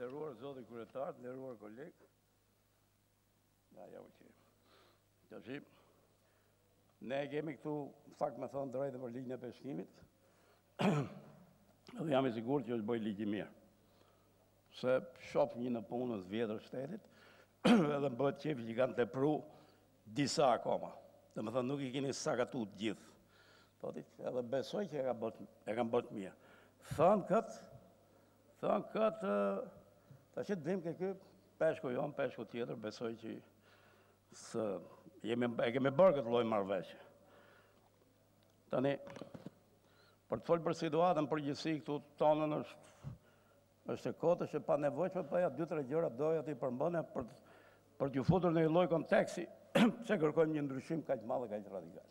nderuar zoti kryetar, nderuar kolegë. Ja u që. Tashi, ne kemi këtu, fakt me thonë drejtë për ligjin e peshkimit, dhe jam i sigurt që është bëj ligj i mirë. Se shoh një në punës vjetër shtetit, edhe më bëhet qefi që kanë tepru disa akoma. Dhe më thënë nuk i keni sakatu të gjithë. Thoti, edhe besoj që e kanë bërë mirë. Thënë këtë, ta që të vim ke peshku jonë, peshku tjetër, besoj që e kemi bërë këtë lloj marrëveshje. Tani, për të folë për situatën përgjithësi këtu tonën është e kotë, është e pa nevojshme, pa ja 2-3 gjëra doja t'i përmbëne për t'ju futur në një lloj konteksti se kërkojmë një ndryshim kaq madh dhe kaq radikal.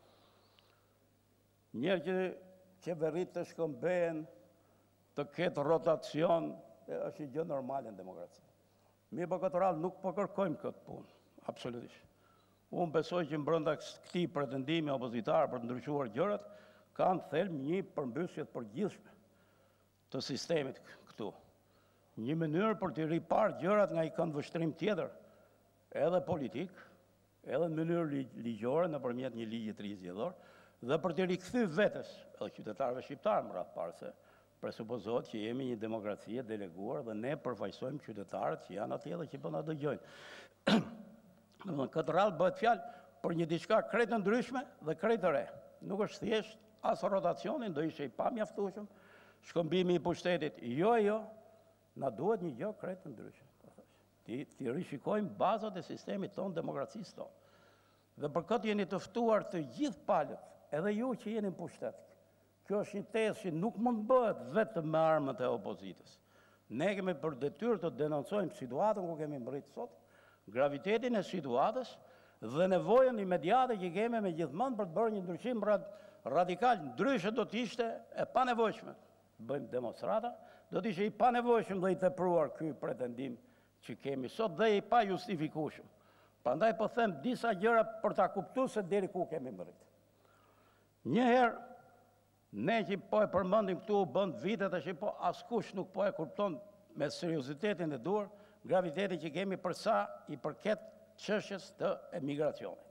Njerë që qeverit të shkëmbehen, të ketë rotacion, është një gjë normale në demokraci. Mirë për këtë radhë nuk po kërkojmë këtë punë, absolutisht. Unë besoj që brenda këtij pretendimi opozitar për të ndryshuar gjërat, kanë thelb një përmbysje të përgjithshme të sistemit këtu. Një mënyrë për të riparë gjërat nga i këndvështrim tjetër, edhe politik, edhe në mënyrë ligjore nëpërmjet një ligji të ri zgjedhor, dhe për të rikthyr vetes edhe qytetarëve shqiptarë më radh parë se presupozohet që jemi një demokraci e deleguar dhe ne përfaqësojmë qytetarët që janë atje dhe që po na dëgjojnë. Domethënë këtë radhë bëhet fjalë për një diçka krejt të ndryshme dhe krejt të re. Nuk është thjesht as rotacionin, do ishte i pamjaftueshëm, shkëmbimi i pushtetit. Jo, na duhet një gjë krejt të ndryshme. Ti rishikojmë bazat e sistemit tonë, demokracisë tonë. Dhe për këtë jeni të ftuar të gjithë palët, edhe ju që jeni në pushtet. Kjo është një tezë që nuk mund bëhet vetëm me armët e opozitës. Ne kemi për detyrë të denoncojmë situatën ku kemi mbërritur sot, gravitetin e situatës dhe nevojën imediate që kemi me gjithmonë për të bërë një ndryshim radikal. Ndryshe do të ishte e panevojshme. Bëjmë demonstrata, do të ishte i panevojshëm dhe i tepruar ky pretendim që kemi sot dhe i pa justifikueshëm. Prandaj po them disa gjëra për ta kuptuar se deri ku kemi mbërritur. Njëherë ne që po e përmendim këtu bën vite tash po askush nuk po e kupton me seriozitetin e duhur gravitetin që kemi për sa i përket çështjes të emigracionit.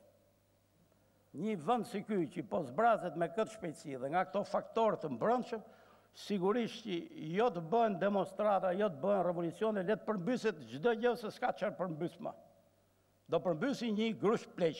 Një vend si ky që po zbrazet me këtë shpejtësi dhe nga këto faktorë të mbrëmshëm, sigurisht që jo të bëhen demonstrata, jo të bëhen revolucione, le të përmbyset çdo gjë se s'ka çfarë përmbys më. Do përmbysi një grush pleq.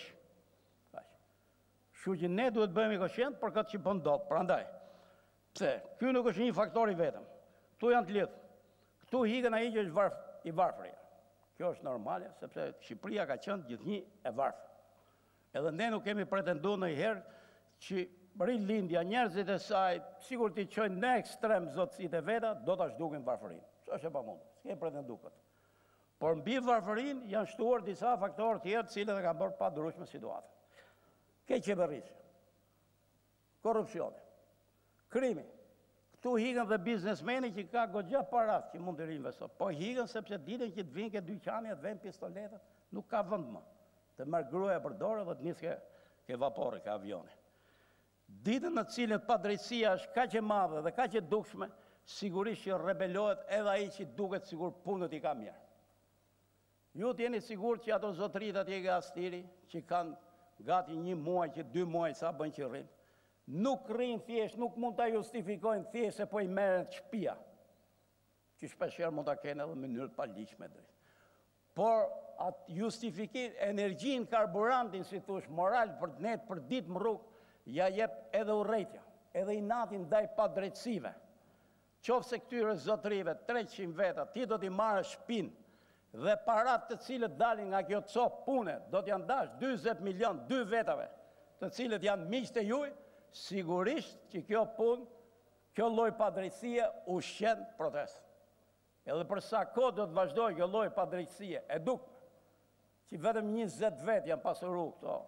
Kështu që ne duhet bëhemi koshient për këtë që po ndodh. Prandaj, pse? Ky nuk është një faktor i vetëm. Ktu janë të lidhur. Ktu hikën ai që është i varfër. Kjo është normale, sepse Shqipëria ka qenë gjithnjë e varfër. Edhe ne nuk kemi pretenduar ndonjëherë që rilindja, njerëzit e saj, sigur t'i çojnë në ekstrem zotësitë e veta, do ta zhdukin varfërinë. Është e pamundur. S'ke pretenduar këtë. Por mbi varfërinë janë shtuar disa faktorë tjerë, të cilët e kanë bërë pa ndryshme situatën. Keqeverisje, korrupsioni, krimi. Këtu hikën dhe biznesmeni që ka goxha para që mund të reinvestoj. Po hikën sepse ditën që të vinë ke dyqani, të vënë pistoletat, nuk ka vend më. Të marr gruaja për dorë dhe të nis ke vapori, ke avioni. Ditën në cilën padrejtësia është kaq e madhe dhe kaq e dukshme, sigurisht që rebelohet edhe ai që duket sigur punët i ka mirë. Ju t'jeni sigurt që ato zotërit atje ke Astiri, që kanë gati 1 muaj, që 2 muaj sa bën që rrin, nuk rrin thjesht, nuk mund ta justifikojnë thjesht se po i merren shtëpia, që shpeshherë mund ta kenë edhe në mënyrë të paligjshme drejt. Por atë justifikim, energjinë, karburantin, si thosh, moral për net për ditë më rrugë, ja jep edhe urrëtia, edhe inatin ndaj padrejtësive. Qofse këtyre zotërive 300 veta, ti do t'i marrësh shtëpinë dhe parat të cilët dalin nga kjo copë pune, do t'janë dash 20 milion, 2 vetave, të cilët janë miqtë e juaj, sigurisht që kjo punë, kjo lloj padrejtësie ushqen protestë. Edhe për sa kohë do të vazhdojë kjo lloj padrejtësie, e dukme, që vetëm 20 vet janë pasuru këto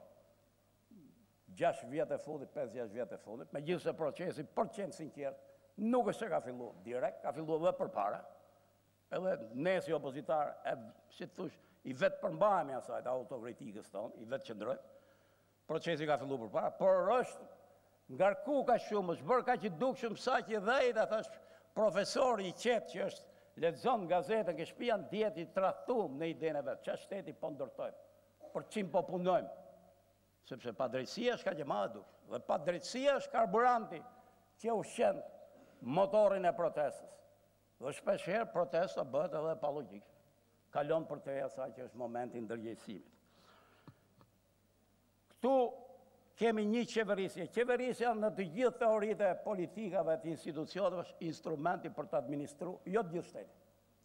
6 vjet e fundit, 5-6 vjet e fundit, megjithëse procesi për të qenë sinqert, nuk është se ka filluar direkt, ka filluar edhe përpara. Edhe ne si opozitar, si të thush, i vetë përmbahemi asaj të autokritikës tonë, i vetë qëndrojmë, procesi ka filluar përpara, por është ngarku ka shumë, është bërë ka që dukshëm sa që dhe i da thash profesori i qetë që është lexon gazetën ke shtëpia në djeti tradhtuam në idenë e vet, çfarë shteti po ndërtojmë, për çim po punojmë. Sepse padrejtësia është kaq e madhe duk. Dhe padrejtësia është karburanti që ushqen motorin e protestës. Dhe shpeshherë protesta bëhet edhe pa logjikë. Kalon për te asaj që është momenti i ndërgjegjësimit. Këtu kemi një qeverisje. Qeverisja në të gjithë teoritë e politikave të institucioneve është instrumenti për të administruar, jo të gjithë shtetin.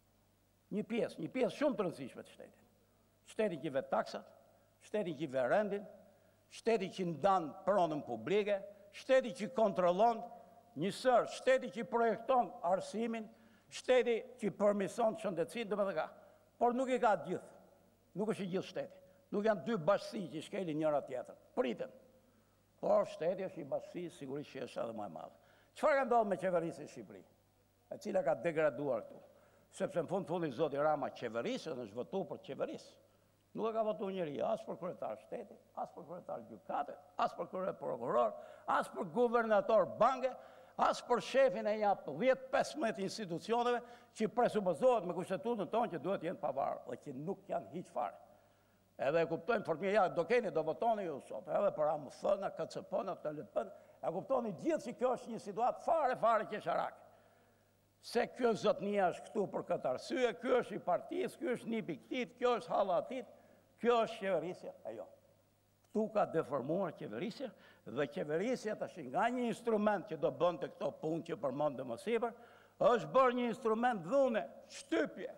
Një pjesë shumë të rëndësishme të shtetit. Shteti që vet taksat, shteti që vet rendin, shteti që ndan pronën publike, shteti që kontrollon njësër, shteti që projekton arsimin, shteti që përmison shëndetësinë, domethënë ka. Por nuk i ka të gjithë. Nuk është i gjithë shteti. Nuk janë dy bashkësi që shkelin njëra tjetër. Priten. Por shteti është i bashkësi, sigurisht që është edhe më e madhe. Çfarë ka ndodhur me qeverisjen e Shqipërisë, e cila ka degraduar këtu? Sepse në fundi zoti Rama qeverisën është votuar për qeverisë. Nuk e ka votuar njëri, as për kryetar shteti, as për kryetar gjykate, as për kryetar prokuror, as për guvernator banke, as për shefin e një 10-15 institucioneve që presupozohet me kushtetutën tonë që duhet jenë pavarur dhe që nuk janë hiç fare. Edhe e kuptojmë formia, do keni, do votoni ju sot, edhe për AMF-n, KCP-n, TLP-n, e kuptoni gjithë që kjo është një situatë fare qesharake. Se kjo zotnia është këtu për këtë arsye, kjo është i partisë, kjo është nipi këtit, kjo është halla atit, kjo është qeverisja, ajo. Këtu ka deformuar qeverisja dhe qeverisja tash nga një instrument që do bënte këto punë që përmendëm më sipër, është bërë një instrument dhune, shtypje,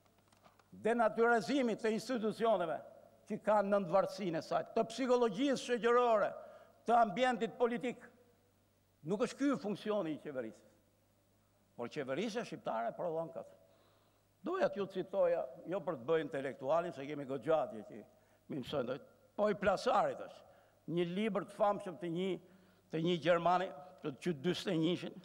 denaturalizimit të institucioneve që kanë nëndvarësinë e saj, të psikologjisë shoqërore, të ambientit politik. Nuk është ky funksioni i qeverisë. Por qeverisja shqiptare prodhon këtë. Doja t'ju citoja, jo për të bëjë intelektualin, se kemi goxhatje që mi mësojnë, po i plasarit është. Një libër të famshëm të një Gjermani, të 41-shin,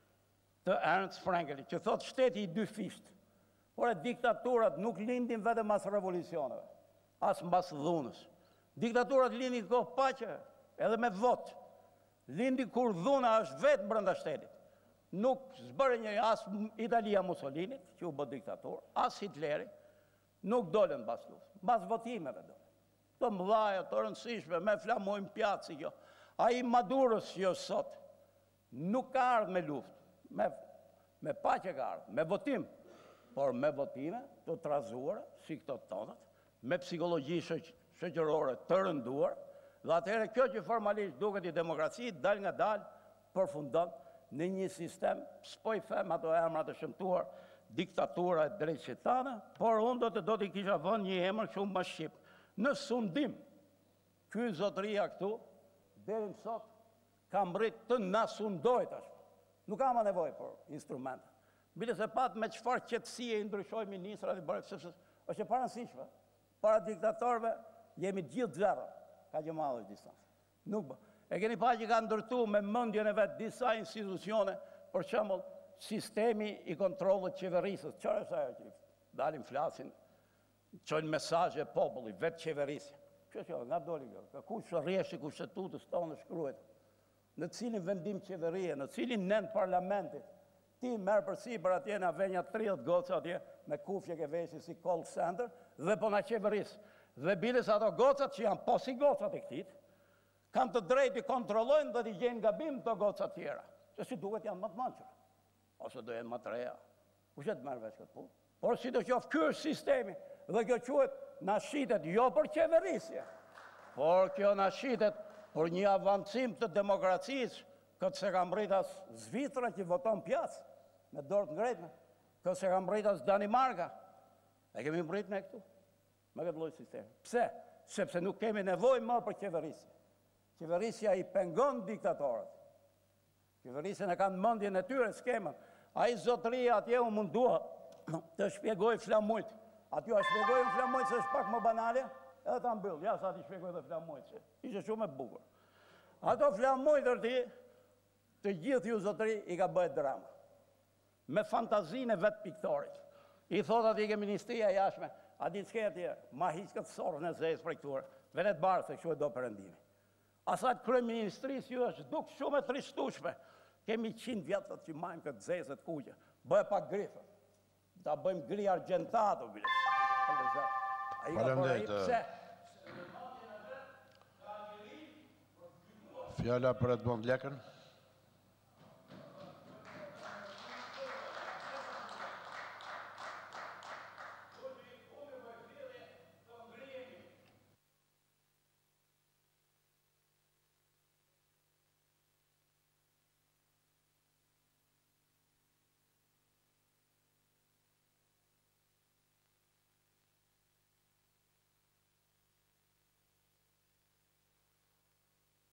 të Ernst Frankl, që thotë shteti i dy fisht. Por e diktaturat nuk lindin vetëm mas revolucioneve, as mbas dhunës. Diktaturat lindin kohë paqe, edhe me votë. Lindin kur dhuna është vetë brenda shtetit. Nuk zbërë njëri as Italia Mussolinit, që u bë diktator, as Hitleri, nuk dolen mbas luftës, mbas votimeve dolen. Të mëdhaja, të rëndësishme, me flamojnë pjatë si kjo. A i Madurës që është sot, nuk ka ardhë me luftë, me paqe ka ardhë, me votim, por me votime të trazuara, si këto tonët, me psikologji shoqërore të rënduar, dhe atëherë kjo që formalisht duket i demokraci, dal nga dal, përfundon në një sistem, s'po i them ato emra të shëmtuar, diktatura e drejtshëtane, por unë do t'i kisha vënë një emër shumë më shqip. Në sundim, ky zotëria këtu, deri më sot, ka mbrit të na sundoj tash. Nuk kam nevojë për instrumente. Bile se pat me çfarë qetësie i ndryshoj ministrat i bërë, sepse është e paransishme. Para diktatorëve jemi gjithë zero, ka që madhe distancë. Nuk bë. E keni pa që ka ndërtu me mendjen e vetë disa institucione, për shembull sistemi i kontrollit qeverisës. Çfarë është ajo që dalin flasin, çojnë mesazhe popullit, vetë qeverisja. Kjo është nga doli kjo. Kush rrjeshi kushtetutës tonë shkruhet, në cilin vendim qeverie, në cilin nën parlamentit, ti merr përsipër atje në avenja 30 goca atje me kufje ke veshë si call center dhe po na qeveris. Dhe biles ato gocat që janë po si gocat e këtit, kanë të drejtë i kontrollojnë dhe t'i gjenë gabim të gocat tjera. Që si duket janë më të manqër. Ose do jenë më të reja. U që të merë veç këtë punë. Por si të qofë kjo është sistemi. Dhe kjo quhet na shitet jo për qeverisje. Por kjo na shitet për një avancim të demokracisë. Këtë se kam rritas Zvitra që voton pjasë. Me dorë të ngrejtme. Këtë se kam rritas Danimarka. E kemi mbrit me këtu. Me këtë lloj sistemi. Pse? Sepse nuk kemi nevojë më për qeverisje. Qeverisja i pengon diktatorët. Qeverisjen e kanë mendjen e tyre skemën. Ai zotëria atje u mundua të shpjegoj flamujt. Aty a shpjegoj flamujt se është pak më banale, edhe ta mbyll. Ja sa ti shpjegoj dhe flamujt. Ishte shumë e bukur. Ato flamujt të gjithë ju zotëri i ka bëhet drama. Me fantazinë e vetë piktorit. I thot atje ke Ministria e Jashtme, a di çka atje, ma hiq këtë sorrën e zezë për këtyre. Velet barë se kështu e do perëndimi. Asat kryeministrisë ju është duk shumë e trishtueshme. Kemi 100 vjetët që majmë këtë zezët kuqe. Bëhe pak grifë. ta bëjmë gri argentado, biles. Ai ka bërë ai pse? Fjala për Edmond Lekën.